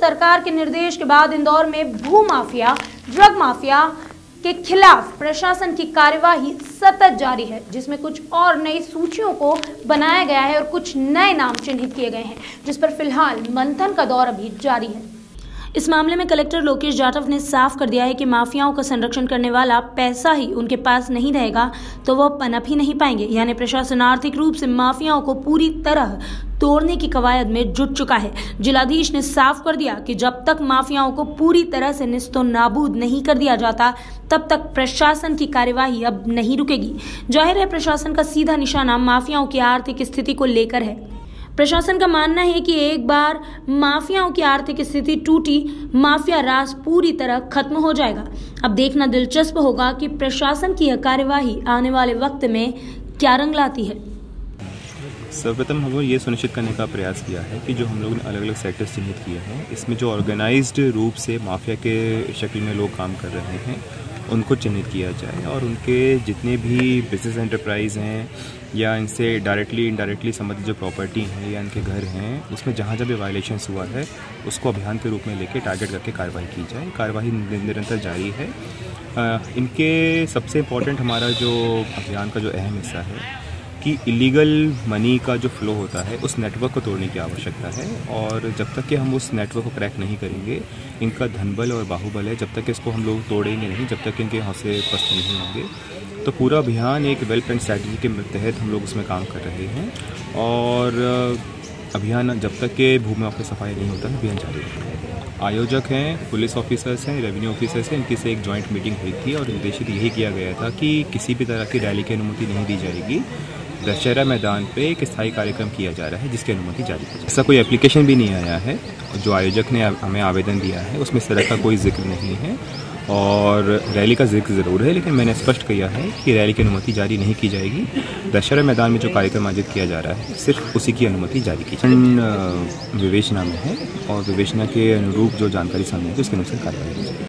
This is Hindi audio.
सरकार के निर्देश के बाद इंदौर में भू माफिया, ड्रग माफिया के खिलाफ प्रशासन की कार्यवाही सतत जारी है, जिसमें कुछ और नई सूचियों को बनाया गया है और कुछ नए नाम चिन्हित किए गए हैं, जिस पर फिलहाल मंथन का दौर अभी जारी है। इस मामले में कलेक्टर लोकेश जाटव ने साफ कर दिया है कि माफियाओं का संरक्षण करने वाला पैसा ही उनके पास नहीं रहेगा तो वह पनप ही नहीं पाएंगे। यानी प्रशासन आर्थिक रूप से माफियाओं को पूरी तरह तोड़ने की कवायद में जुट चुका है। जिलाधीश ने साफ कर दिया कि जब तक माफियाओं को पूरी तरह से निस्तो नाबूद नहीं कर दिया जाता तब तक प्रशासन की कार्यवाही अब नहीं रुकेगी। जाहिर है प्रशासन का सीधा निशाना माफियाओं की आर्थिक स्थिति को लेकर है। प्रशासन का मानना है कि एक बार माफियाओं की आर्थिक स्थिति टूटी, माफिया राज पूरी तरह खत्म हो जाएगा। अब देखना दिलचस्प होगा कि प्रशासन की यह कार्यवाही आने वाले वक्त में क्या रंग लाती है। सर्वप्रथम हम लोग ये सुनिश्चित करने का प्रयास किया है कि जो हम लोगों ने अलग अलग सेक्टर्स चिन्हित किए हैं, इसमें जो ऑर्गेनाइज्ड रूप से माफिया के शक्ल में लोग काम कर रहे हैं उनको चिन्हित किया जाए और उनके जितने भी बिजनेस एंटरप्राइज हैं या इनसे डायरेक्टली इनडायरेक्टली संबंधित जो प्रॉपर्टी हैं या इनके घर हैं, उसमें जहाँ जहाँ भी वायलेशंस हुआ है उसको अभियान के रूप में लेके टारगेट करके कार्रवाई की जाए। कार्रवाई निरंतर जारी है। इनके सबसे इम्पोर्टेंट हमारा जो अभियान का जो अहम हिस्सा है कि इलीगल मनी का जो फ्लो होता है उस नेटवर्क को तोड़ने की आवश्यकता है, और जब तक कि हम उस नेटवर्क को क्रैक नहीं करेंगे, इनका धनबल और बाहुबल है, जब तक इसको हम लोग तोड़ेंगे नहीं, जब तक इनके हौसले पस्त नहीं होंगे, तो पूरा अभियान एक वेल प्लान स्ट्रैटेजी के तहत हम लोग उसमें काम कर रहे हैं। और अभियान जब तक के भूमि ऑफिस सफाई नहीं होता अभियान जारी रहेगा। आयोजक हैं, पुलिस ऑफिसर्स हैं, रेवेन्यू ऑफिसर्स हैं, इनकी से एक जॉइंट मीटिंग हुई थी और निर्देशित यही किया गया था कि किसी भी तरह की रैली की अनुमति नहीं दी जाएगी। दशहरा मैदान पे एक स्थायी कार्यक्रम किया जा रहा है जिसकी अनुमति जारी है। ऐसा कोई एप्लीकेशन भी नहीं आया है, जो आयोजक ने हमें आवेदन दिया है उसमें इस तरह का कोई जिक्र नहीं है, और रैली का जिक्र ज़रूर है, लेकिन मैंने स्पष्ट किया है कि रैली की अनुमति जारी नहीं की जाएगी। दशहरा मैदान में जो कार्यक्रम आयोजित किया जा रहा है सिर्फ उसी की अनुमति जारी की जाएगी। विवेचना में है और विवेचना के अनुरूप जो जानकारी सामने है उसके अनुसार कार्रवाई की जाएगी।